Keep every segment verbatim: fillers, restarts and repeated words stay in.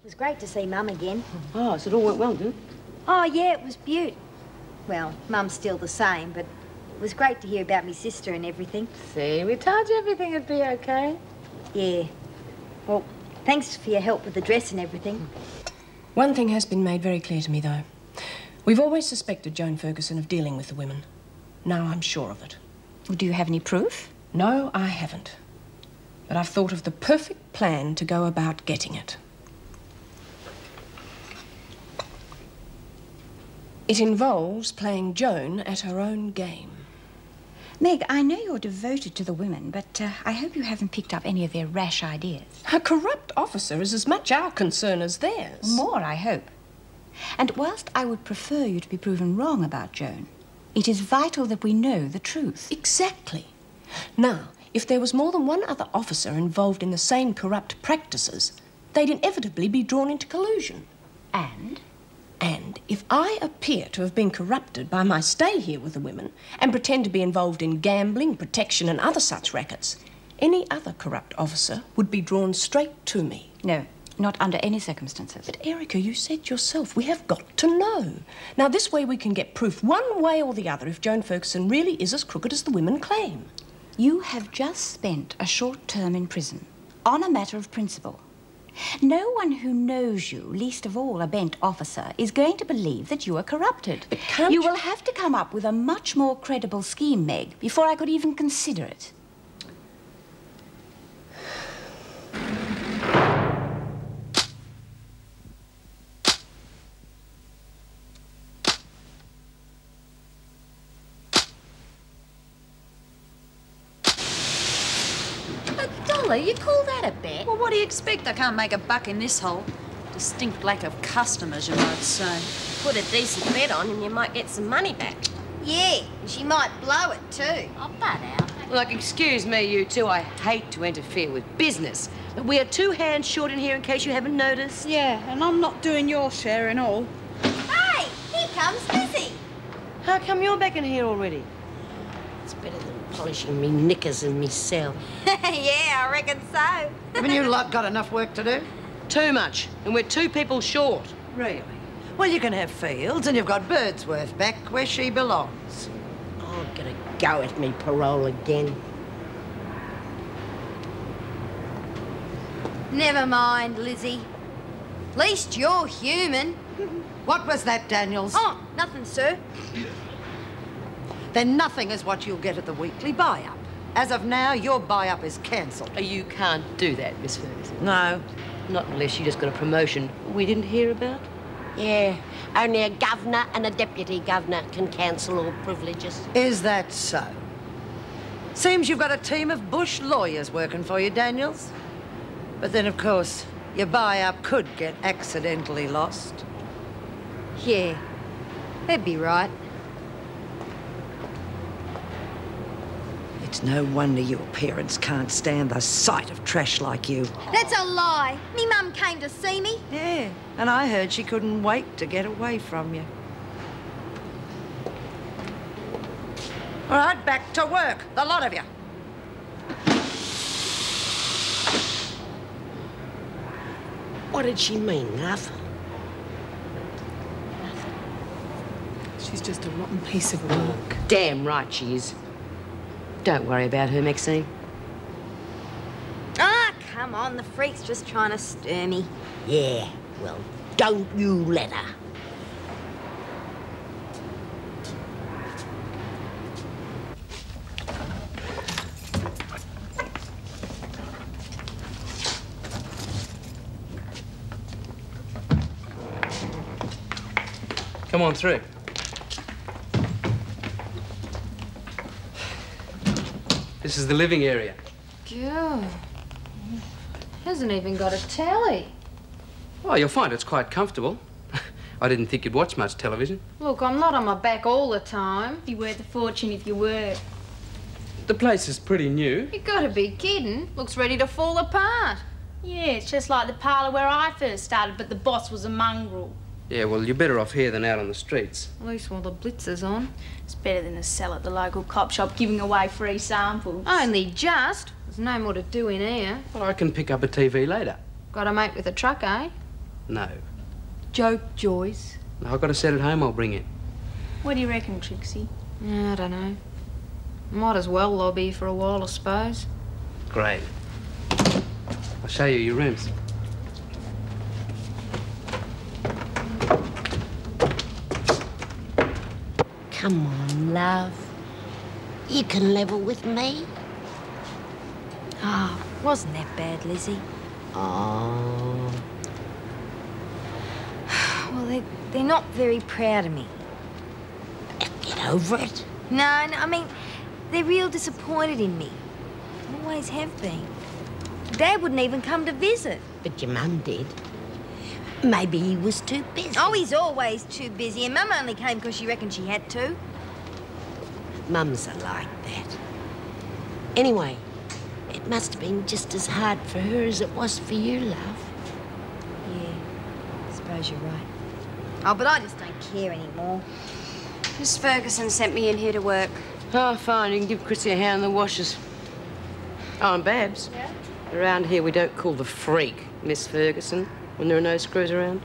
It was great to see Mum again. Oh, so it all went well, didn't it? Oh, yeah, it was beaut. Well, Mum's still the same, but it was great to hear about me sister and everything. See, we told you everything would be okay. Yeah. Well, thanks for your help with the dress and everything. One thing has been made very clear to me, though. We've always suspected Joan Ferguson of dealing with the women. Now I'm sure of it. Well, do you have any proof? No, I haven't. But I've thought of the perfect plan to go about getting it. It involves playing Joan at her own game. Meg, I know you're devoted to the women, but uh, I hope you haven't picked up any of their rash ideas. A corrupt officer is as much our concern as theirs. More, I hope. And whilst I would prefer you to be proven wrong about Joan, it is vital that we know the truth. Exactly. Now, if there was more than one other officer involved in the same corrupt practices, they'd inevitably be drawn into collusion. And? And if I appear to have been corrupted by my stay here with the women and pretend to be involved in gambling, protection and other such rackets, any other corrupt officer would be drawn straight to me. No, not under any circumstances. But, Erica, you said yourself, we have got to know. Now, this way we can get proof one way or the other if Joan Ferguson really is as crooked as the women claim. You have just spent a short term in prison on a matter of principle. No one who knows you, least of all a bent officer, is going to believe that you are corrupted. But can't you you... will have to come up with a much more credible scheme, Meg, before I could even consider it. You call that a bet? Well, what do you expect? I can't make a buck in this hole. Distinct lack of customers, you might say. Put a decent bet on and you might get some money back. Yeah, she might blow it too. I'll butt out. Look, excuse me, you two. I hate to interfere with business, but we are two hands short in here in case you haven't noticed. Yeah, and I'm not doing your share and all. Hey, here comes Lizzie. How come you're back in here already? It's better than polishing me knickers in me cell. Yeah, I reckon so. Haven't you lot got enough work to do? Too much, and we're two people short. Really? Well, you can have Fields, and you've got Birdsworth back where she belongs. I'm gonna go at me parole again. Never mind, Lizzie. At least you're human. What was that, Daniels? Oh, nothing, sir. Then nothing is what you'll get at the weekly buy-up. As of now, your buy-up is cancelled. You can't do that, Miss Ferguson. No. Not unless you just got a promotion we didn't hear about. Yeah, only a governor and a deputy governor can cancel all privileges. Is that so? Seems you've got a team of bush lawyers working for you, Daniels. But then, of course, your buy-up could get accidentally lost. Yeah, they'd be right. It's no wonder your parents can't stand the sight of trash like you. That's a lie. Me mum came to see me. Yeah, and I heard she couldn't wait to get away from you. All right, back to work, the lot of you. What did she mean, nothing? She's just a rotten piece of work. Damn right she is. Don't worry about her, Maxine. Ah, come on, the freak's just trying to stir me. Yeah, well, don't you let her. Come on through. This is the living area. God, hasn't even got a telly. Oh, you'll find it's quite comfortable. I didn't think you'd watch much television. Look, I'm not on my back all the time. Be worth a fortune if you were. The place is pretty new. You gotta be kidding. Looks ready to fall apart. Yeah, it's just like the parlour where I first started, but the boss was a mongrel. Yeah, well, you're better off here than out on the streets. At least while the blitz is on. It's better than a sell at the local cop shop giving away free samples. Only just. There's no more to do in here. Well, I can pick up a T V later. Got a mate with a truck, eh? No. Joke, Joyce. No, I've got a set at home I'll bring in. What do you reckon, Trixie? I don't know. Might as well lobby for a while, I suppose. Great. I'll show you your rooms. Come on, love. You can level with me. Oh, wasn't that bad, Lizzie? Oh. Well, they, they're not very proud of me. Get over it. No, no, I mean, they're real disappointed in me. Always have been. Dad wouldn't even come to visit. But your mum did. Maybe he was too busy. Oh, he's always too busy, and Mum only came because she reckoned she had to. Mums are like that. Anyway, it must have been just as hard for her as it was for you, love. Yeah, I suppose you're right. Oh, but I just don't care anymore. Miss Ferguson sent me in here to work. Oh, fine. You can give Chrissie a hand in the washers. Oh, and Babs. Yeah? Around here, we don't call the freak Miss Ferguson when there are no screws around.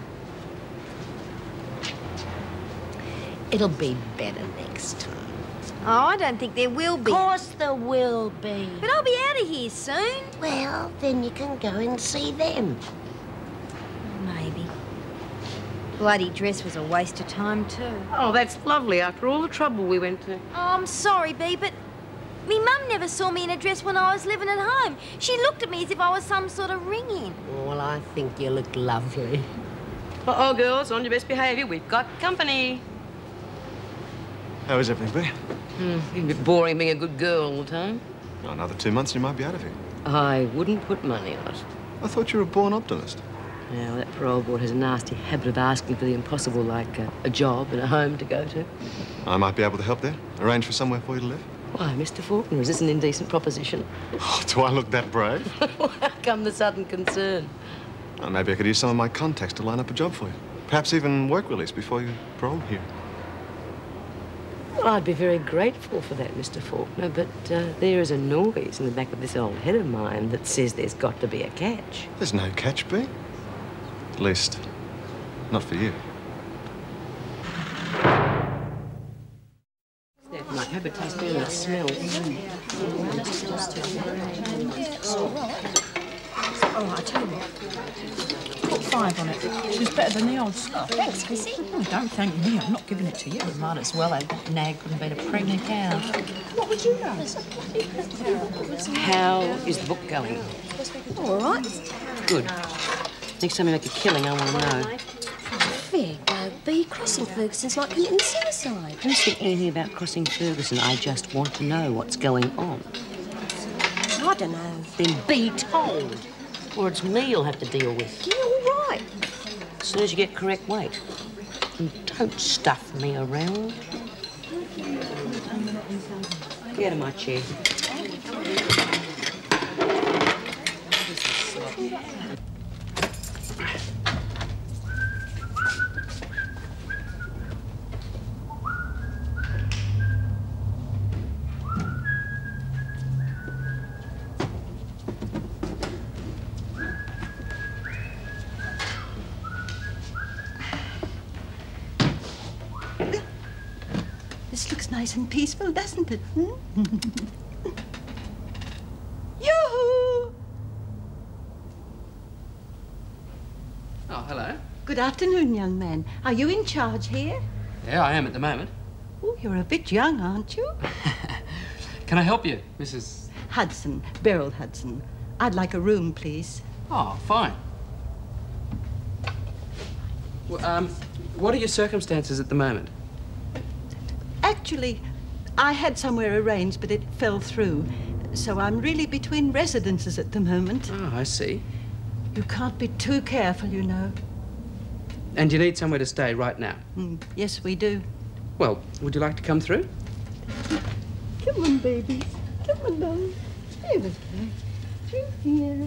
It'll be better next time. Oh, I don't think there will be. Of course there will be. But I'll be out of here soon. Well, then you can go and see them. Maybe. Bloody dress was a waste of time, too. Oh, that's lovely after all the trouble we went to. Oh, I'm sorry, Bea, but me mum never saw me in a dress when I was living at home. She looked at me as if I was some sort of ring-in. Well, I think you look lovely. Uh-oh, girls, on your best behaviour. We've got company. How is everything, Bea? Hmm, it's a bit boring being a good girl all the time. Oh, another two months and you might be out of here. I wouldn't put money on it. I thought you were a born optimist. Yeah, well, that parole board has a nasty habit of asking for the impossible, like uh, a job and a home to go to. I might be able to help there. Arrange for somewhere for you to live. Why, Mister Faulkner, is this an indecent proposition? Oh, do I look that brave? How come the sudden concern? Well, maybe I could use some of my contacts to line up a job for you. Perhaps even work release before you parole here. Well, I'd be very grateful for that, Mister Faulkner, but uh, there is a noise in the back of this old head of mine that says there's got to be a catch. There's no catch, Bea. At least, not for you. That might have a taste better than it smells. Oh, I tell you what. Put five on it. She's better than the old stuff. Thanks, Chrissie. Oh, don't thank me. I'm not giving it to you. Might as well have. That nag couldn't beat a pregnant cow. What would you know? How is the book going? All right. Good. Next time you make a killing, I want to know. Fair go, Bea. Crossing Ferguson's like committing suicide. I don't think anything about crossing Ferguson. I just want to know what's going on. I don't know. Then be told. Or it's me you'll have to deal with. Yeah, all right. As soon as you get correct weight. And don't stuff me around. Get out of my chair. This looks nice and peaceful, doesn't it? Hmm? Yoo-hoo! Oh, hello. Good afternoon, young man. Are you in charge here? Yeah, I am at the moment. Oh, you're a bit young, aren't you? Can I help you, Missus Hudson, Beryl Hudson. I'd like a room, please. Oh, fine. Well, um, what are your circumstances at the moment? Actually, I had somewhere arranged, but it fell through. So I'm really between residences at the moment. Oh, I see. You can't be too careful, you know. And you need somewhere to stay right now? Mm, yes, we do. Well, would you like to come through? Come on, baby. Come on, darling. Stay with me. Through here.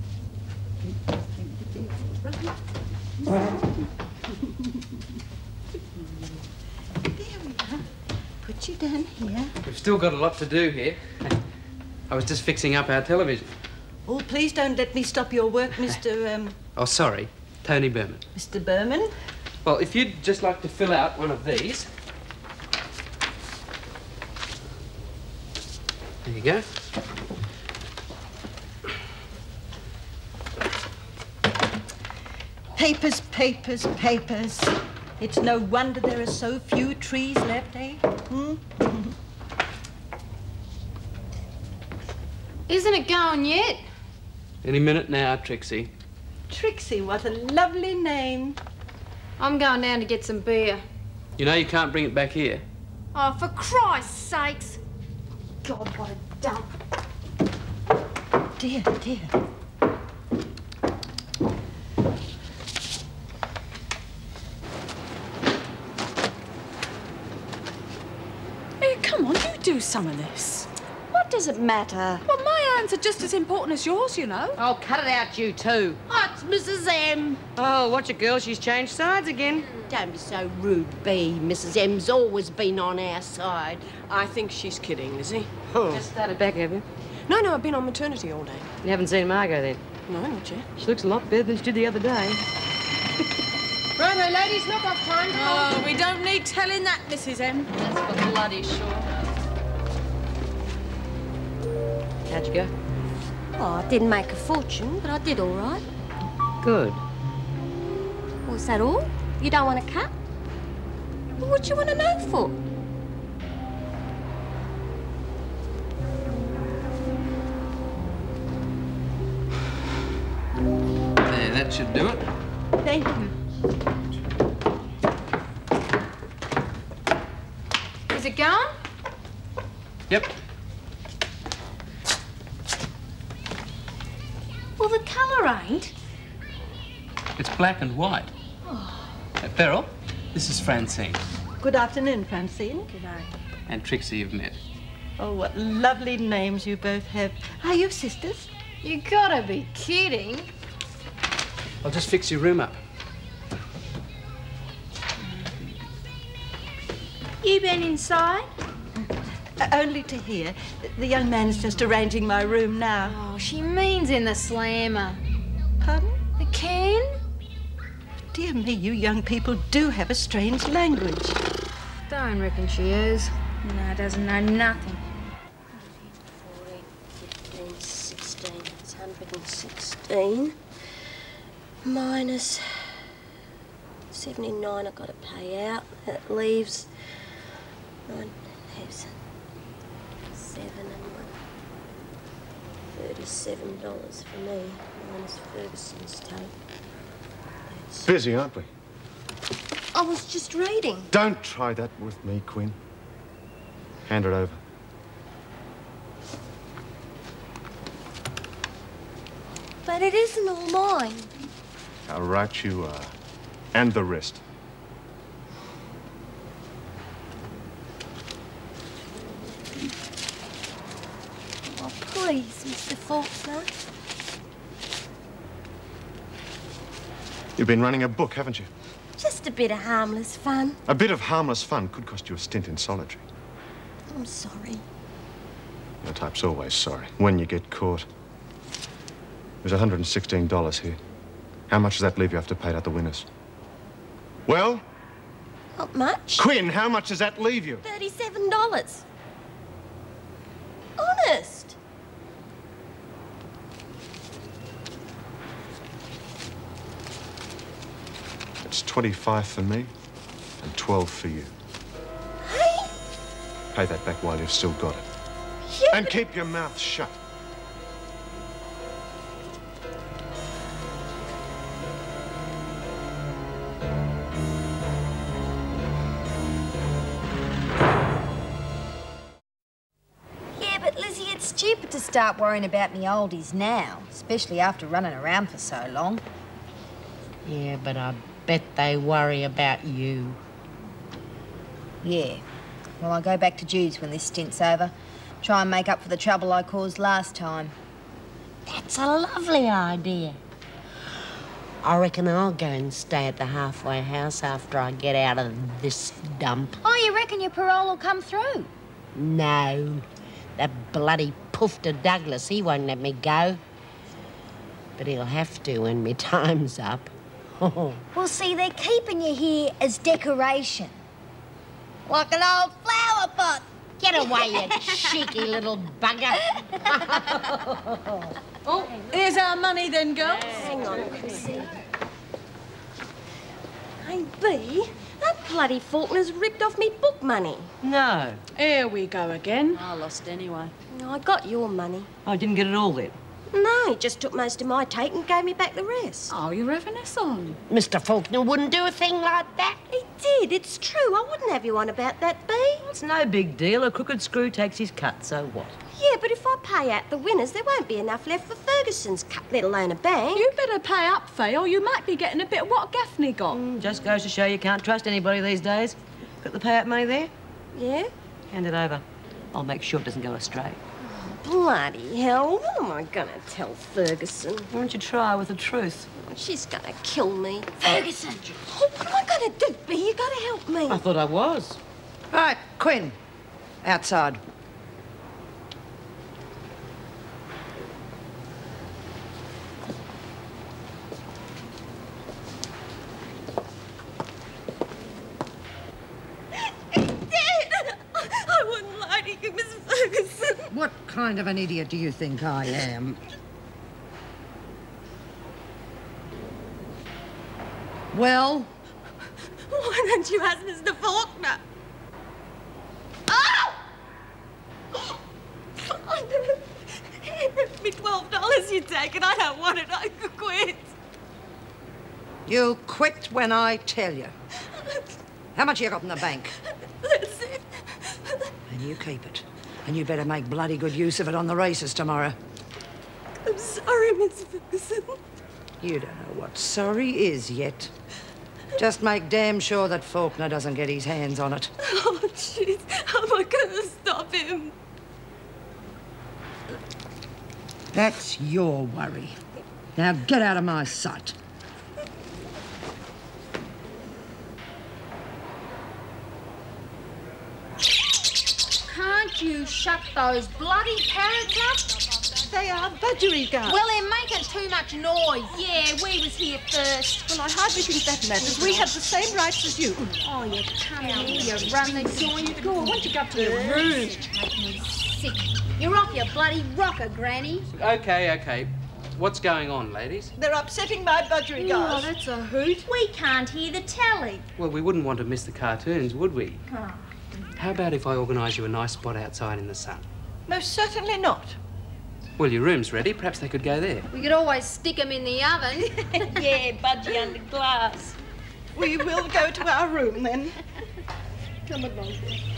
There we are. Put you down here. We've still got a lot to do here. I was just fixing up our television. Oh, please don't let me stop your work, Mister Um... Oh, sorry. Tony Berman. Mister Berman? Well, if you'd just like to fill out one of these. There you go. Papers, papers, papers. It's no wonder there are so few trees left, eh? Hmm? Isn't it going yet? Any minute now, Trixie. Trixie, what a lovely name. I'm going down to get some beer. You know you can't bring it back here. Oh, for Christ's sakes. God, what a dump. Dear, dear. Hey, come on, you do some of this. What does it matter? Well, my hands are just as important as yours, you know. Oh, cut it out, you two. Oh, it's Missus M. Oh, watch it, girl. She's changed sides again. Don't be so rude, B. Missus M's always been on our side. I think she's kidding, Lizzie. Just started back, have you? No, no, I've been on maternity all day. You haven't seen Margo, then? No, not yet. She looks a lot better than she did the other day. Righto, ladies, knock off time. Oh, we don't need telling that, Missus M. That's for bloody sure. How'd you go? Oh, I didn't make a fortune, but I did all right. Good. Was that all? You don't want a cut? Well, what do you want to know for? There, that should do it. Thank you. Is it going? Yep. Well, the colour ain't. It's black and white. Oh. Uh, Beryl, this is Francine. Good afternoon, Francine. Good day. And Trixie you've met. Oh, what lovely names you both have. Are you sisters? You gotta be kidding. I'll just fix your room up. You been inside? Uh, only to hear. The young man's just arranging my room now. Oh, she means in the slammer. Pardon? The can? Dear me, you young people do have a strange language. Don't reckon she is. No, doesn't know nothing. fourteen, fifteen, sixteen. It's one hundred sixteen. Minus seventy-nine I've got to pay out. That leaves nine thousand. Seven and one. Thirty-seven dollars for me, minus Ferguson's take. That's... Busy, aren't we? I was just reading. Don't try that with me, Quinn. Hand it over. But it isn't all mine. How right you are. And the rest. Oh, please, Mister Faulkner. You've been running a book, haven't you? Just a bit of harmless fun. A bit of harmless fun could cost you a stint in solitary. I'm sorry. Your type's always sorry, when you get caught. There's one hundred sixteen dollars here. How much does that leave you after paid out the winners? Well? Not much. Quinn, how much does that leave you? Thirty-seven dollars. Honest. It's twenty-five for me and twelve for you. Hey? Pay that back while you've still got it. You... And keep your mouth shut. Yeah, but Lizzie, it's stupid to start worrying about me oldies now, especially after running around for so long. Yeah, but I bet they worry about you. Yeah. Well, I'll go back to Jude's when this stint's over. Try and make up for the trouble I caused last time. That's a lovely idea. I reckon I'll go and stay at the halfway house after I get out of this dump. Oh, you reckon your parole will come through? No. That bloody poofter Douglas, he won't let me go. But he'll have to when my time's up. Well, see, they're keeping you here as decoration. Like an old flower pot. Get away, you cheeky little bugger. Oh, here's our money then, girls. Hang on, Chrissie. Hey, B, that bloody Faulkner's ripped off me book money. No. Here we go again. I lost anyway. I got your money. I didn't get it all then. No, he just took most of my take and gave me back the rest. Oh, you're having us on. Mister Faulkner wouldn't do a thing like that. He did, it's true. I wouldn't have you on about that, B. It's no big deal. A crooked screw takes his cut, so what? Yeah, but if I pay out the winners, there won't be enough left for Ferguson's cut, let alone a bank. You better pay up, Faye, or you might be getting a bit of what Gaffney got. Mm, just goes to show you can't trust anybody these days. Got the payout money there? Yeah? Hand it over. I'll make sure it doesn't go astray. Bloody hell, what am I going to tell Ferguson? Why don't you try with the truth? She's going to kill me. Ferguson! Oh, what am I going to do, B? You got to help me. I thought I was. Right, Quinn. Outside. What kind of an idiot do you think I am? Well? Why don't you ask Mister Faulkner? Oh! It's me twelve dollars you take and I don't want it. I could quit. You'll quit when I tell you. How much you got in the bank? That's it. And you keep it. And you better make bloody good use of it on the races tomorrow. I'm sorry, Miss Ferguson. You don't know what sorry is yet. Just make damn sure that Faulkner doesn't get his hands on it. Oh, jeez. How am I going to stop him? That's your worry. Now get out of my sight. Can't you shut those bloody parrots up? They are budgerigars. Well, they're making too much noise. Yeah, we was here first. Well, I hardly think that matters. We have the same rights as you. Oh, you come here, you run the joint. Go on, why don't you go up to your room? Make me sick. You're off your bloody rocker, Granny. Okay, okay. What's going on, ladies? They're upsetting my budgerigars. Oh, that's a hoot. We can't hear the telly. Well, we wouldn't want to miss the cartoons, would we? Oh. How about if I organise you a nice spot outside in the sun? Most certainly not. Well, your room's ready. Perhaps they could go there. We could always stick 'em in the oven. Yeah, budgie under glass. We will go to our room then. Come along.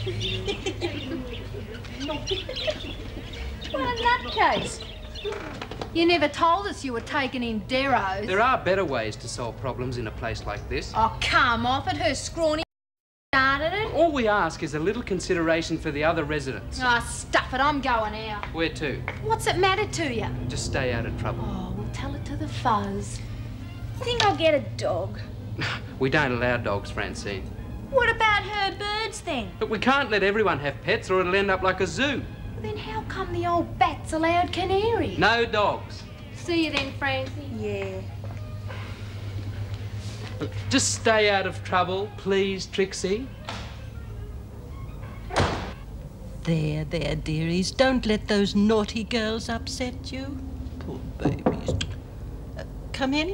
Well, in that case, you never told us you were taking in Darrows. There are better ways to solve problems in a place like this. Oh, come off it. Her scrawny started it. All we ask is a little consideration for the other residents. Oh, stuff it. I'm going out. Where to? What's it matter to you? Just stay out of trouble. Oh, we'll tell it to the fuzz. Think I'll get a dog. We don't allow dogs, Francine. What about her birds, then? But we can't let everyone have pets or it'll end up like a zoo. Then how come the old bat's allowed canary? No dogs. See you then, Francie. Yeah. Look, just stay out of trouble, please, Trixie. There, there, dearies. Don't let those naughty girls upset you. Poor babies. Uh, come in.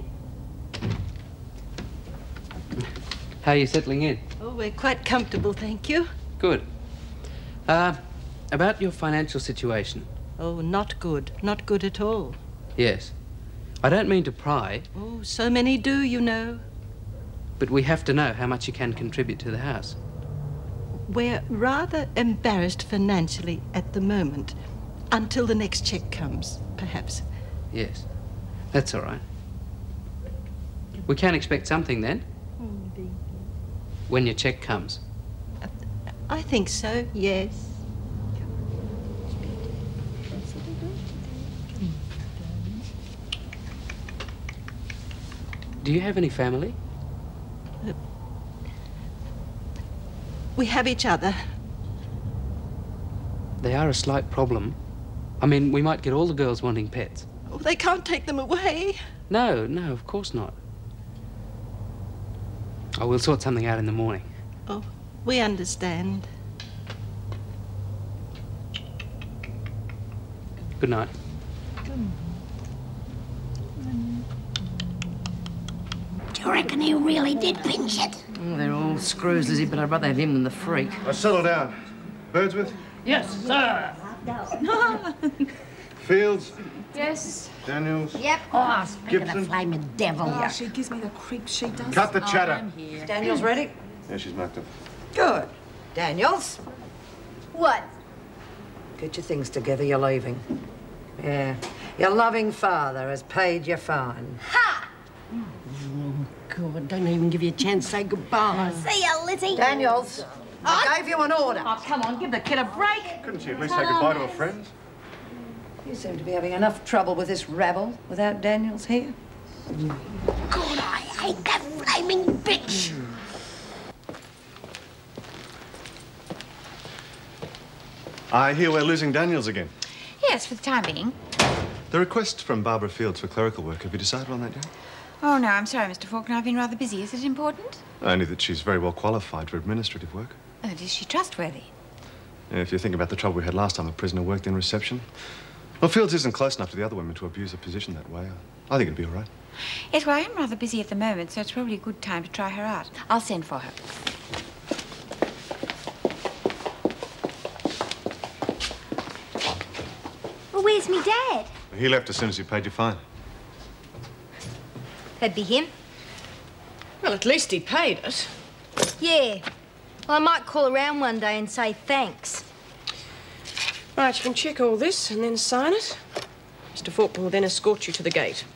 How are you settling in? Oh, we're quite comfortable, thank you. Good. Uh, about your financial situation. Oh, not good. Not good at all. Yes. I don't mean to pry. Oh, so many do, you know. But we have to know how much you can contribute to the house. We're rather embarrassed financially at the moment. Until the next cheque comes, perhaps. Yes. That's all right. We can expect something then. When your cheque comes. Uh, I think so, yes. Do you have any family? Uh, we have each other. They are a slight problem. I mean, we might get all the girls wanting pets. Oh, they can't take them away. No, no, of course not. I will sort something out in the morning. Oh, we understand. Good night. Do you reckon he really did pinch it? Oh, they're all screws, Lizzie, but I'd rather have him than the freak. Now, settle down. Birdsworth? Yes, sir. Fields? Yes. Daniels? Yep. Oh, speaking Gibson? of flaming devil. Oh, she gives me the creeps, she does. Cut the chatter. Is Daniels ready? Yeah, she's marked up. Good. Daniels, What? get your things together, you're leaving. Yeah. Your loving father has paid your fine. Ha! Oh, God, don't even give you a chance to say goodbye. See ya, Lizzie. Daniels, I gave you an order. Oh, come on, give the kid a break. Couldn't she at least say goodbye to her friends? You seem to be having enough trouble with this rabble without Daniels here. God, I hate that flaming bitch. I hear we're losing Daniels again. Yes, for the time being. The request from Barbara Fields for clerical work, have you decided on that yet? Oh, no, I'm sorry, Mister Faulkner. I've been rather busy. Is it important? Only that she's very well qualified for administrative work. Oh, is she trustworthy? If you think about the trouble we had last time a prisoner worked in reception. Well, Fields isn't close enough to the other women to abuse a position that way. I think it'd be all right. Yes, well, I am rather busy at the moment, so it's probably a good time to try her out. I'll send for her. Well, where's me dad? He left as soon as you paid your fine. That'd be him. Well, at least he paid it. Yeah. Well, I might call around one day and say thanks. Right, you can check all this and then sign it. Mister Faulkner will then escort you to the gate.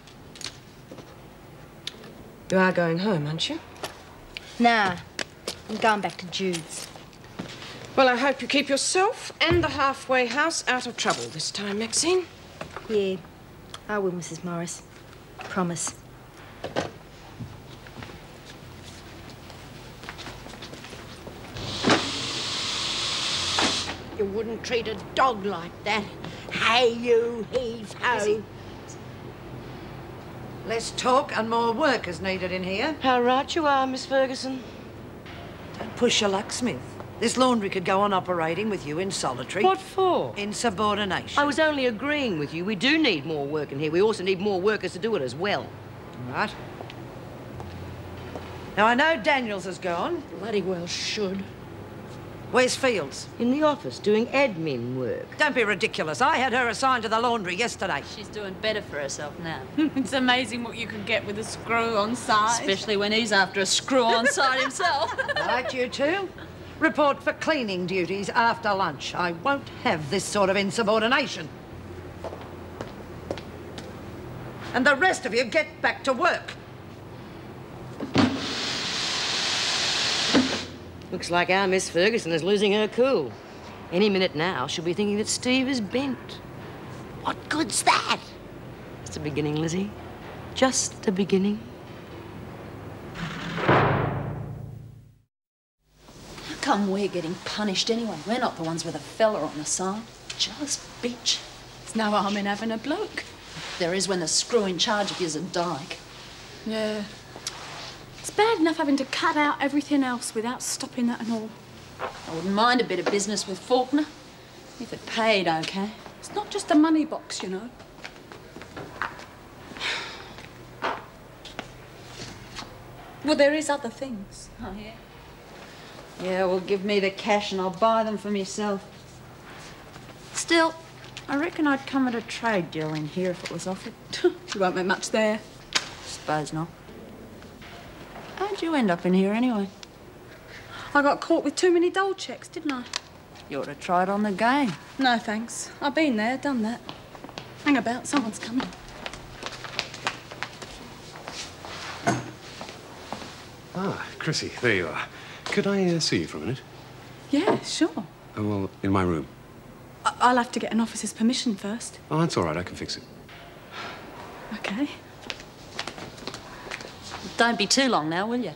You are going home, aren't you? Nah. I'm going back to Jude's. Well, I hope you keep yourself and the halfway house out of trouble this time, Maxine. Yeah. I will, Missus Morris. Promise. You wouldn't treat a dog like that. Hey, you heave-ho. Less talk and more work is needed in here. How right you are, Miss Ferguson. Don't push your luck, Smith. This laundry could go on operating with you in solitary. What for? Insubordination. I was only agreeing with you. We do need more work in here. We also need more workers to do it as well. Right. Now, I know Daniels has gone. Bloody well should. Where's Fields? In the office, doing admin work. Don't be ridiculous. I had her assigned to the laundry yesterday. She's doing better for herself now. It's amazing what you can get with a screw on side. Especially when he's after a screw on side himself. Right, you two. Report for cleaning duties after lunch. I won't have this sort of insubordination. And the rest of you get back to work. Looks like our Miss Ferguson is losing her cool. Any minute now, she'll be thinking that Steve is bent. What good's that? Just a beginning, Lizzie. Just a beginning. How come we're getting punished anyway? We're not the ones with a fella on the side. Just bitch. There's no harm in having a bloke. There is when the screw in charge of you's a dyke. Yeah. It's bad enough having to cut out everything else without stopping that and all. I wouldn't mind a bit of business with Faulkner, if it paid okay. It's not just a money box, you know. Well, there is other things. Oh, yeah? Yeah, well, give me the cash and I'll buy them for myself. Still, I reckon I'd come at a trade deal in here if it was offered. You won't make much there. Suppose not. How'd you end up in here anyway? I got caught with too many dole checks, didn't I? You ought to try it on the game. No, thanks. I've been there, done that. Hang about, someone's coming. Ah, Chrissie, there you are. Could I uh, see you for a minute? Yeah, sure. Oh, well, in my room. I I'll have to get an officer's permission first. Oh, that's all right. I can fix it. Okay. Don't be too long now, will you?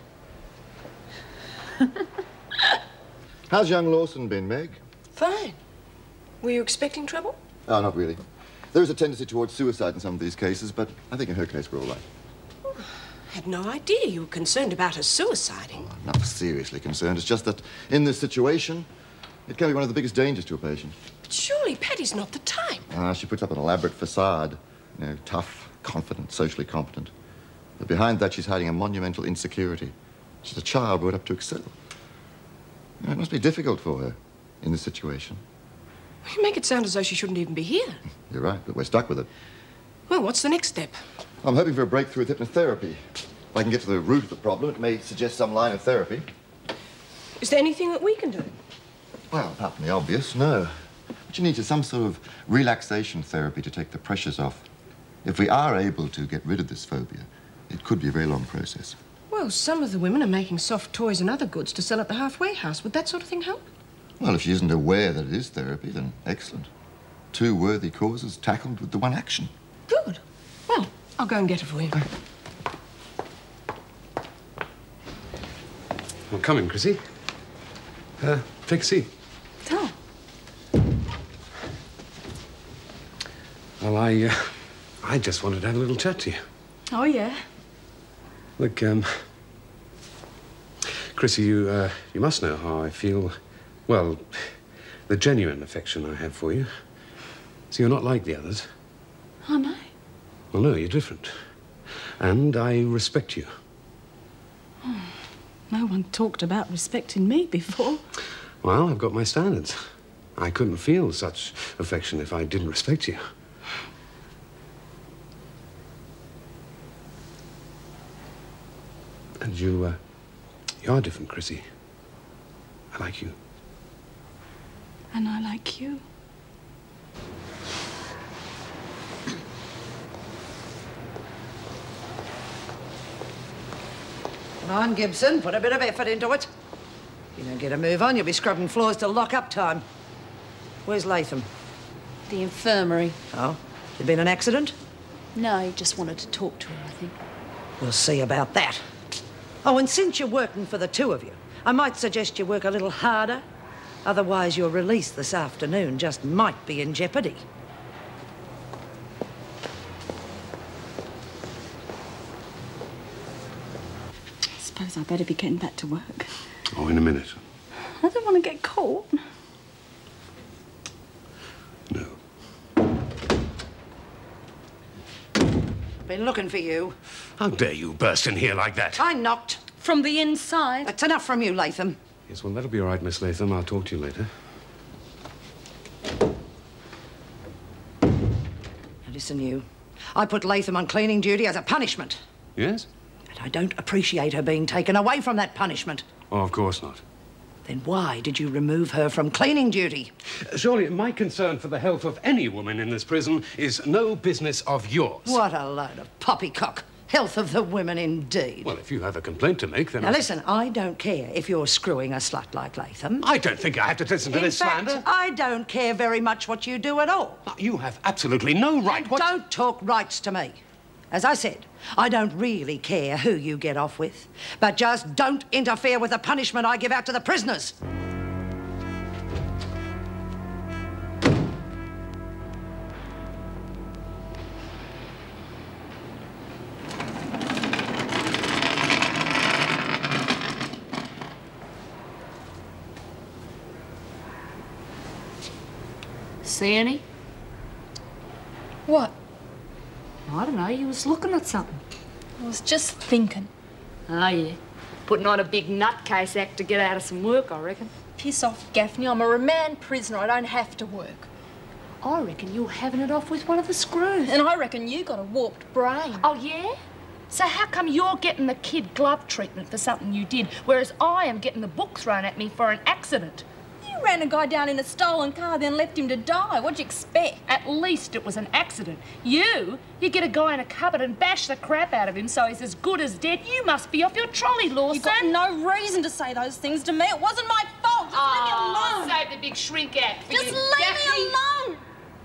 How's young Lawson been, Meg? Fine. Were you expecting trouble? Oh, not really. There is a tendency towards suicide in some of these cases, but I think in her case we're all right. I had no idea you were concerned about her suiciding. I'm not seriously concerned. It's just that in this situation, it can be one of the biggest dangers to a patient. Surely Paddy's not the type. Ah, she puts up an elaborate facade. You know, tough, confident, socially competent. But behind that, she's hiding a monumental insecurity. She's a child brought up to excel. You know, it must be difficult for her in this situation. You make it sound as though she shouldn't even be here. You're right, but we're stuck with it. Well, what's the next step? I'm hoping for a breakthrough with hypnotherapy. If I can get to the root of the problem, it may suggest some line of therapy. Is there anything that we can do? Well, apart from the obvious, no. What you need is some sort of relaxation therapy to take the pressures off. If we are able to get rid of this phobia, it could be a very long process. Well, some of the women are making soft toys and other goods to sell at the halfway house. Would that sort of thing help? Well, if she isn't aware that it is therapy, then excellent. Two worthy causes tackled with the one action. Good. Well, I'll go and get it for you. Well, come in, Chrissie. Uh, take a seat. Oh. Well, I, uh, I just wanted to have a little chat to you. Oh, yeah? Look, um... Chrissie, you, uh, you must know how I feel. Well, the genuine affection I have for you. So you're not like the others. Am I? Well, no, you're different. And I respect you. Oh, no one talked about respecting me before. Well, I've got my standards. I couldn't feel such affection if I didn't respect you. And you, uh, you are different, Chrissie. I like you. And I like you. Come on, Gibson, put a bit of effort into it. If you don't get a move on, you'll be scrubbing floors till lock-up time. Where's Latham? The infirmary. Oh, there been an accident? No, he just wanted to talk to her, I think. We'll see about that. Oh, and since you're working for the two of you, I might suggest you work a little harder. Otherwise, your release this afternoon just might be in jeopardy. I suppose I'd better be getting back to work. Oh, in a minute. I don't want to get caught. No. Been looking for you. How dare you burst in here like that? I knocked. From the inside? That's enough from you, Latham. Yes, well, that'll be all right, Miss Latham. I'll talk to you later. Now, listen, you. I put Latham on cleaning duty as a punishment. Yes? And I don't appreciate her being taken away from that punishment. Oh, of course not. Then why did you remove her from cleaning duty? Surely my concern for the health of any woman in this prison is no business of yours. What a load of poppycock. Health of the women, indeed. Well, if you have a complaint to make, then... Now, I... listen, I don't care if you're screwing a slut like Latham. I don't think I have to listen to in this fact, slander. I don't care very much what you do at all. You have absolutely no right... What... Don't talk rights to me. As I said, I don't really care who you get off with, but just don't interfere with the punishment I give out to the prisoners. See any? What? I don't know, you was looking at something. I was just thinking. Oh, yeah. Putting on a big nutcase act to get out of some work, I reckon. Piss off, Gaffney. I'm a remand prisoner. I don't have to work. I reckon you're having it off with one of the screws. And I reckon you got a warped brain. Oh, yeah? So how come you're getting the kid glove treatment for something you did, whereas I am getting the book thrown at me for an accident? You ran a guy down in a stolen car, then left him to die. What'd you expect? At least it was an accident. You, you get a guy in a cupboard and bash the crap out of him so he's as good as dead. You must be off your trolley, Lawson. You've got no reason to say those things to me. It wasn't my fault. Just oh, leave me alone. Save the big shrink act for Just you. leave Gaffney. me alone.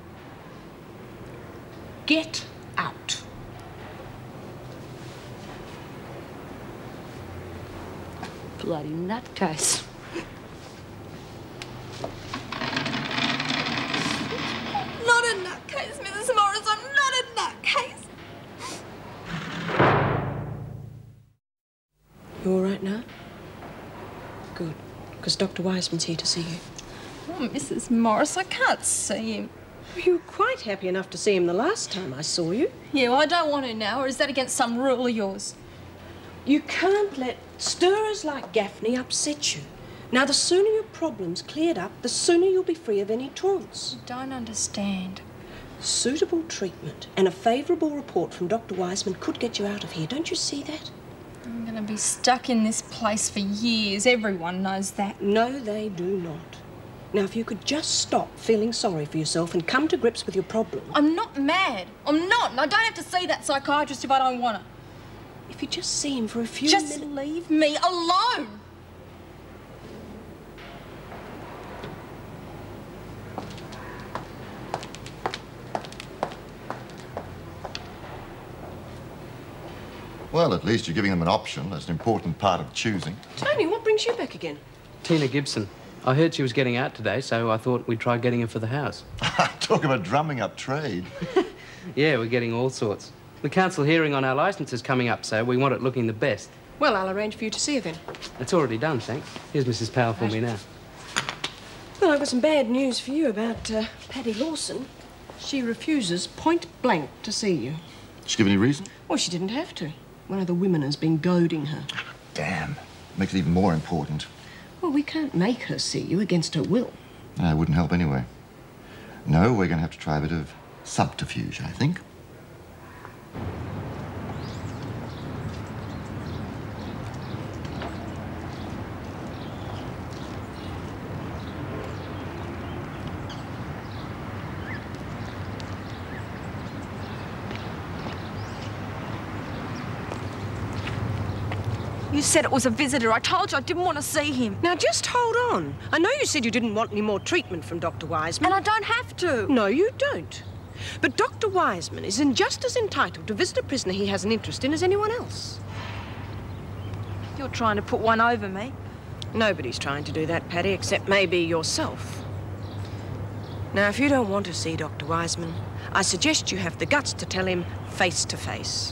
Get out. Bloody nutcase. Not a nutcase, Missus Morris. I'm not a nutcase. You all right now? Good, because Doctor Wiseman's here to see you. Oh, Missus Morris, I can't see him. You were quite happy enough to see him the last time I saw you. Yeah, well, I don't want to now, or is that against some rule of yours? You can't let stirrers like Gaffney upset you. Now, the sooner your problem's cleared up, the sooner you'll be free of any taunts. I don't understand. Suitable treatment and a favourable report from Doctor Wiseman could get you out of here. Don't you see that? I'm going to be stuck in this place for years. Everyone knows that. No, they do not. Now, if you could just stop feeling sorry for yourself and come to grips with your problem... I'm not mad. I'm not, and I don't have to see that psychiatrist if I don't want to. If you just see him for a few minutes... minutes... Just leave me alone! Well, at least you're giving them an option. That's an important part of choosing. Tony, what brings you back again? Tina Gibson. I heard she was getting out today, so I thought we'd try getting her for the house. Talk about drumming up trade. Yeah, we're getting all sorts. The council hearing on our licence is coming up, so we want it looking the best. Well, I'll arrange for you to see her then. It's already done, thanks. Here's Missus Powell for me now. Well, I've got some bad news for you about uh, Paddy Lawson. She refuses point blank to see you. Did she give any reason? Well, she didn't have to. One of the women has been goading her. Damn. Makes it even more important. Well, we can't make her see you against her will. No, it wouldn't help anyway. No, we're going to have to try a bit of subterfuge, I think. You said it was a visitor. I told you I didn't want to see him. Now, just hold on. I know you said you didn't want any more treatment from Doctor Wiseman. And I don't have to. No, you don't. But Doctor Wiseman is in just as entitled to visit a prisoner he has an interest in as anyone else. You're trying to put one over me. Nobody's trying to do that, Paddy, except maybe yourself. Now, if you don't want to see Doctor Wiseman, I suggest you have the guts to tell him face to face.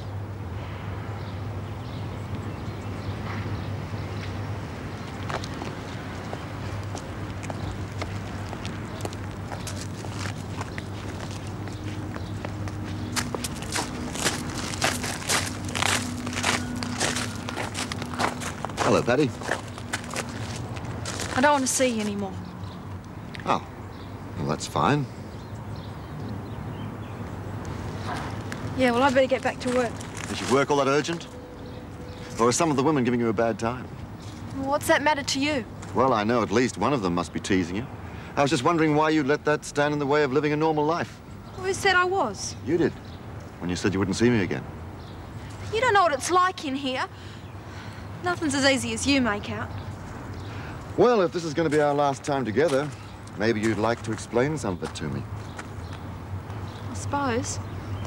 Hello, Paddy. I don't want to see you anymore. Oh, well, that's fine. Yeah, well, I better get back to work. Is your work all that urgent? Or are some of the women giving you a bad time? Well, what's that matter to you? Well, I know at least one of them must be teasing you. I was just wondering why you'd let that stand in the way of living a normal life. Who said I was? You did, when you said you wouldn't see me again. You don't know what it's like in here. Nothing's as easy as you make out. Well, if this is going to be our last time together, maybe you'd like to explain some of it to me. I suppose.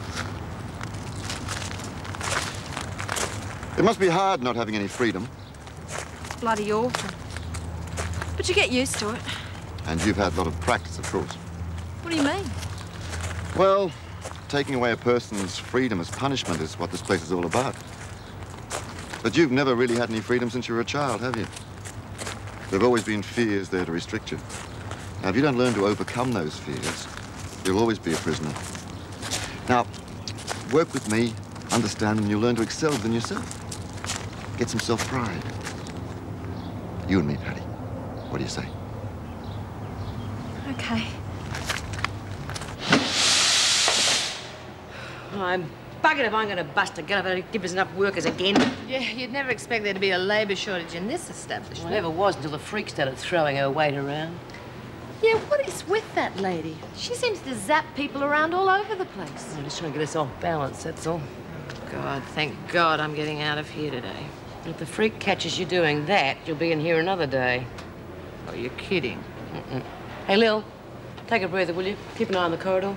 It must be hard not having any freedom. Bloody awful. But you get used to it. And you've had a lot of practice, of course. What do you mean? Well, taking away a person's freedom as punishment is what this place is all about. But you've never really had any freedom since you were a child, have you? There have always been fears there to restrict you. Now, if you don't learn to overcome those fears, you'll always be a prisoner. Now, work with me, understand, and you'll learn to excel within yourself. Get some self-pride. You and me, Paddy. What do you say? Okay. I'm buggered if I'm going to bust a gut if give us enough workers again. Yeah, you'd never expect there to be a labour shortage in this establishment. Well, never was until the freak started throwing her weight around. Yeah, what is with that lady? She seems to zap people around all over the place. I'm just trying to get us off balance, that's all. God, thank God I'm getting out of here today. If the freak catches you doing that, you'll be in here another day. Oh, you're kidding. Mm-mm. Hey, Lil, take a breather, will you? Keep an eye on the corridor.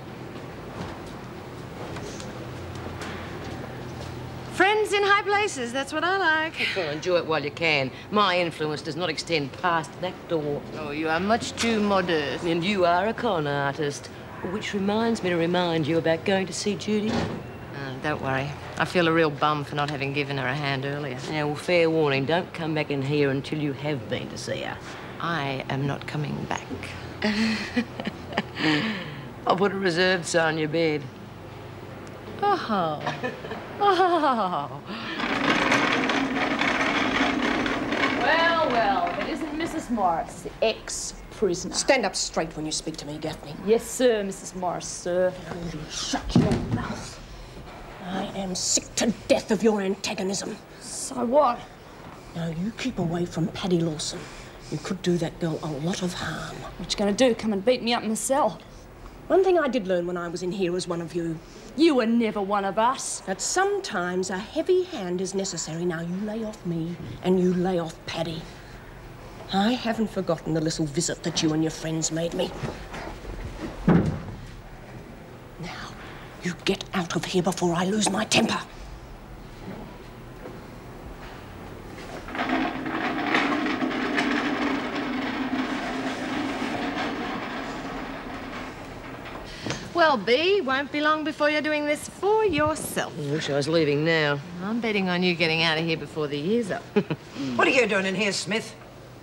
Friends in high places, that's what I like. Well, enjoy it while you can. My influence does not extend past that door. Oh, you are much too modest. And you are a con artist. Which reminds me to remind you about going to see Judy. Uh, don't worry. I feel a real bum for not having given her a hand earlier. Yeah, well, fair warning. Don't come back in here until you have been to see her. I am not coming back. I'll put a reserved sign on your bed. Oh. Oh. Well, well, it isn't Missus Morris, the ex-prisoner. Stand up straight when you speak to me, Gaffney. Yes, sir, Missus Morris, sir. Shut your mouth. I am sick to death of your antagonism. So what? Now, you keep away from Paddy Lawson. You could do that girl a lot of harm. What you gonna do, come and beat me up in the cell? One thing I did learn when I was in here as one of you. You were never one of us. That sometimes a heavy hand is necessary. Now, you lay off me and you lay off Paddy. I haven't forgotten the little visit that you and your friends made me. Now, you get out of here before I lose my temper. Well, B, won't be long before you're doing this for yourself. I wish I was leaving now. I'm betting on you getting out of here before the year's up. What are you doing in here, Smith?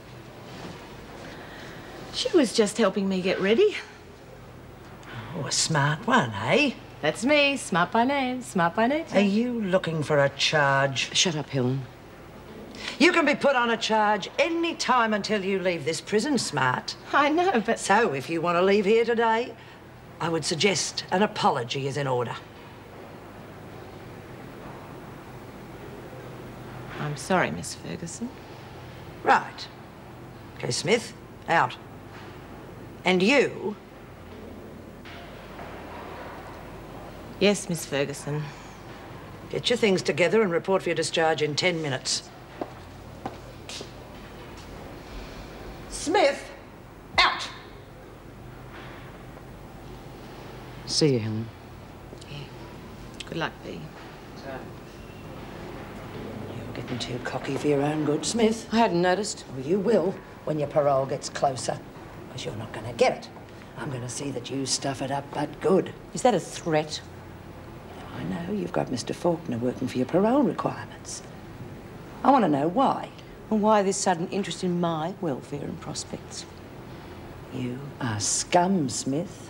She was just helping me get ready. Oh, a smart one, eh? That's me, smart by name, smart by nature. Are you looking for a charge? Shut up, Helen. You can be put on a charge any time until you leave this prison, Smart. I know, but... So, if you want to leave here today, I would suggest an apology is in order. I'm sorry, Miss Ferguson. Right. OK, Smith, out. And you? Yes, Miss Ferguson. Get your things together and report for your discharge in ten minutes. Smith, out! See you, Helen. Yeah. Good luck, B. You're getting too cocky for your own good, Smith. I hadn't noticed. Well, you will when your parole gets closer, because you're not going to get it. I'm going to see that you stuff it up, but good. Is that a threat? I know you've got Mister Faulkner working for your parole requirements. I want to know why. And why this sudden interest in my welfare and prospects? You are scum, Smith.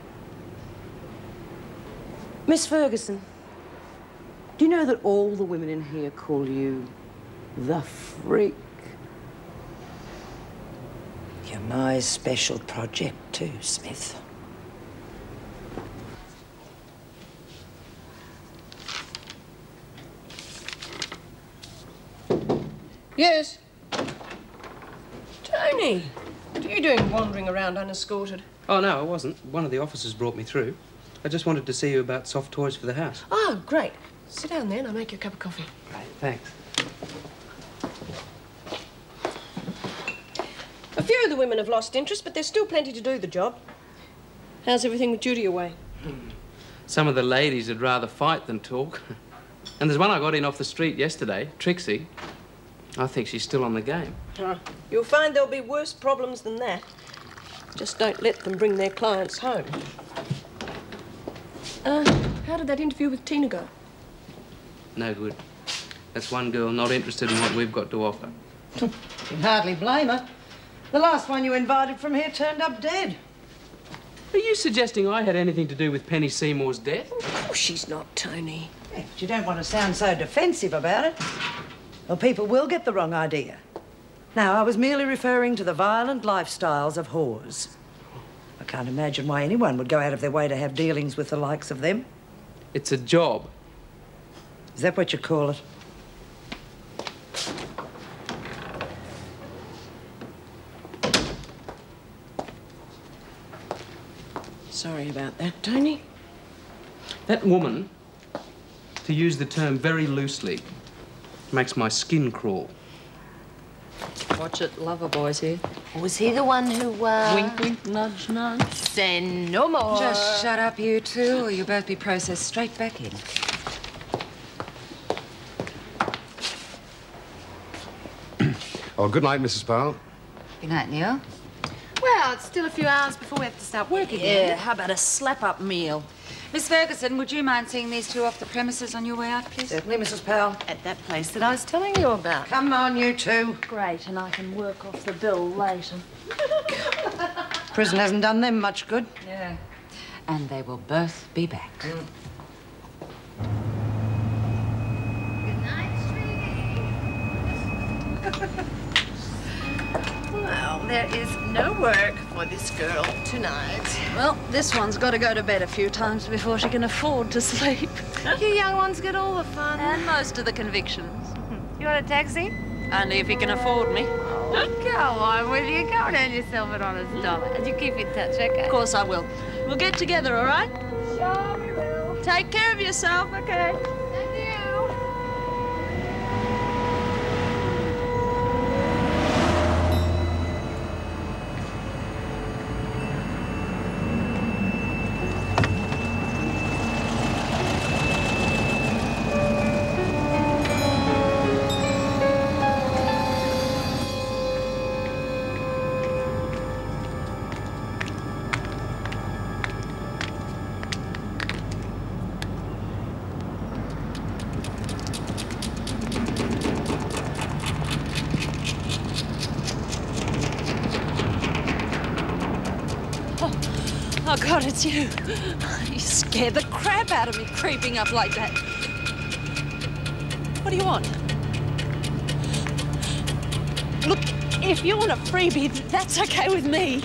Miss Ferguson, do you know that all the women in here call you the freak? You're my special project too, Smith. Yes? Tony, what are you doing wandering around unescorted? Oh, no, I wasn't. One of the officers brought me through. I just wanted to see you about soft toys for the house. Oh, great. Sit down there and I'll make you a cup of coffee. Great, thanks. A few of the women have lost interest, but there's still plenty to do the job. How's everything with Judy away? Some of the ladies would rather fight than talk. And there's one I got in off the street yesterday, Trixie. I think she's still on the game. Oh, you'll find there'll be worse problems than that. Just don't let them bring their clients home. Uh, how did that interview with Tina go? No good. That's one girl not interested in what we've got to offer. You can hardly blame her. The last one you invited from here turned up dead. Are you suggesting I had anything to do with Penny Seymour's death? Of course she's not, Tony. Yeah, but you don't want to sound so defensive about it. Well, people will get the wrong idea. Now, I was merely referring to the violent lifestyles of whores. I can't imagine why anyone would go out of their way to have dealings with the likes of them. It's a job. Is that what you call it? Sorry about that, Tony. That woman, to use the term very loosely, makes my skin crawl. Watch it, lover boys here. Was he the one who, uh... Wink, wink, nudge, nudge. Say no more. Just shut up, you two, or you'll both be processed straight back in. Oh, good night, Missus Powell. Good night, Neil. Well, it's still a few hours before we have to start work again. Yeah, how about a slap-up meal? Miss Ferguson, would you mind seeing these two off the premises on your way out, please? Certainly, Missus Powell. At that place that I was telling you about. Come on, you two. Great, and I can work off the bill later. Prison hasn't done them much good. Yeah. And they will both be back. Mm. Well, there is no work for this girl tonight. Well, this one's got to go to bed a few times before she can afford to sleep. You young ones get all the fun. And most of the convictions. You want a taxi? Only if you can afford me. Go on with you. Go and earn yourself an honest dollar. And you keep in touch, okay? Of course I will. We'll get together, all right? Sure we will. Take care of yourself, okay? And you. Oh, God, it's you. You scared the crap out of me creeping up like that. What do you want? Look, if you want a freebie, that's okay with me.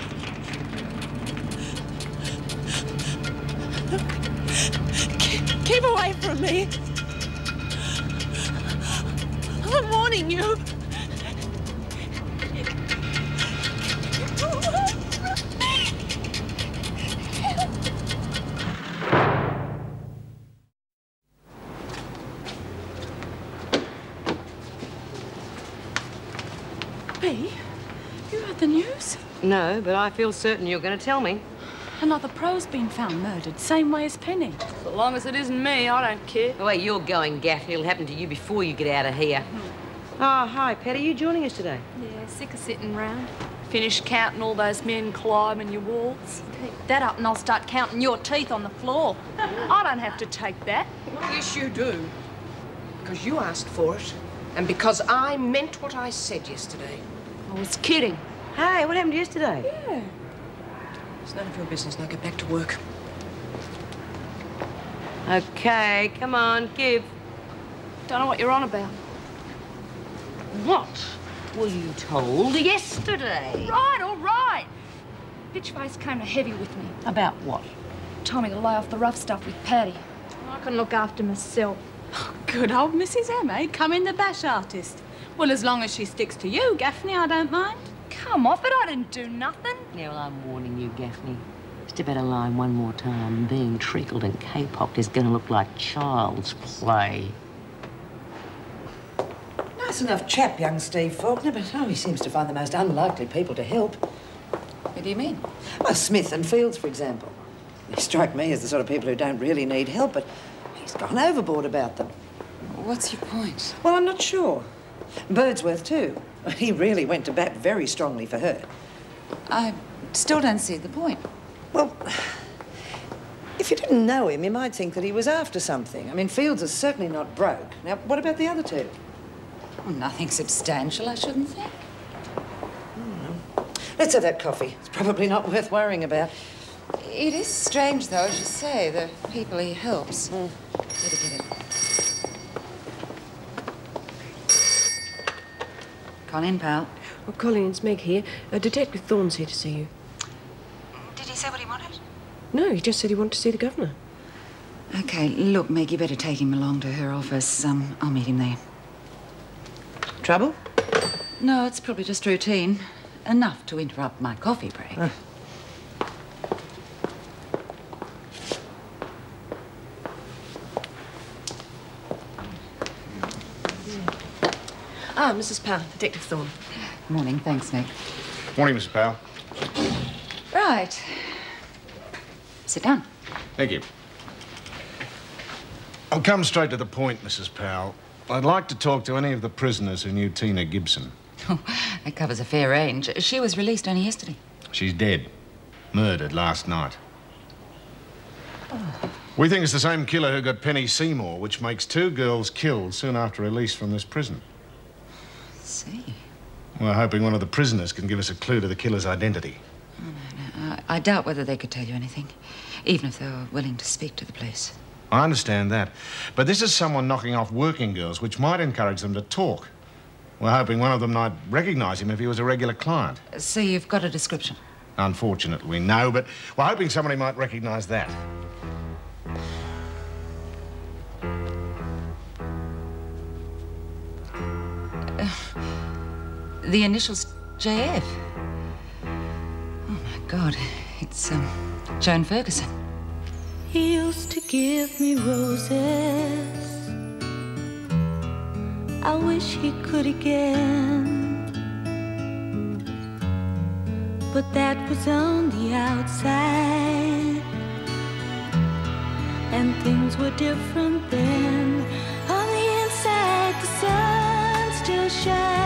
Keep, keep away from me. I'm warning you. The news? No, but I feel certain you're going to tell me. Another pro's been found murdered, same way as Penny. So long as it isn't me, I don't care. The way you're going, Gaffney, it'll happen to you before you get out of here. Hmm. Oh, hi, Paddy. You joining us today? Yeah, sick of sitting round. Finish counting all those men climbing your walls. Keep that up and I'll start counting your teeth on the floor. I don't have to take that. Yes, you do. Because you asked for it. And because I meant what I said yesterday. I was kidding. Hey, what happened yesterday? Yeah. It's none of your business. Now get back to work. Okay, come on, give. Don't know what you're on about. What were you told yesterday? Right, all right. Bitchface came to heavy with me. About what? Told me to lay off the rough stuff with Paddy. I can look after myself. Oh, good old Missus M, eh? Come in the bash artist. Well, as long as she sticks to you, Gaffney, I don't mind. Come off it, I didn't do nothing. Yeah, well, I'm warning you, Gaffney. Step out of line one more time. Being treacled and capocked is going to look like child's play. Nice enough chap, young Steve Faulkner, but oh, he seems to find the most unlikely people to help. What do you mean? Well, Smith and Fields, for example. They strike me as the sort of people who don't really need help, but he's gone overboard about them. What's your point? Well, I'm not sure. Birdsworth, too. He really went to bat very strongly for her. I still don't see the point. Well, if you didn't know him, you might think that he was after something. I mean, Fields is certainly not broke. Now, what about the other two? Well, nothing substantial, I shouldn't think. Mm. Let's have that coffee. It's probably not worth worrying about. It is strange, though, as you say, the people he helps. Mm. Better get it. Colleen, Powell. Oh, Colleen, it's Meg here. Uh, Detective Thorne's here to see you. Did he say what he wanted? No, he just said he wanted to see the governor. OK, look, Meg, you better take him along to her office. Um, I'll meet him there. Trouble? No, it's probably just routine. Enough to interrupt my coffee break. Uh. Ah, Missus Powell, Detective Thorne. Morning, thanks, Meg. Morning, Missus Powell. Right. Sit down. Thank you. I'll come straight to the point, Missus Powell. I'd like to talk to any of the prisoners who knew Tina Gibson. Oh, that covers a fair range. She was released only yesterday. She's dead. Murdered last night. Oh. We think it's the same killer who got Penny Seymour, which makes two girls killed soon after release from this prison. I see. We're hoping one of the prisoners can give us a clue to the killer's identity. Oh, no, no. I, I doubt whether they could tell you anything, even if they were willing to speak to the police. I understand that. But this is someone knocking off working girls, which might encourage them to talk. We're hoping one of them might recognise him if he was a regular client. So you've got a description? Unfortunately, no, but we're hoping somebody might recognise that. Uh, the initials J F. Oh, my God. It's, um, Joan Ferguson. He used to give me roses. I wish he could again. But that was on the outside, and things were different then. On the inside, the sun still shines.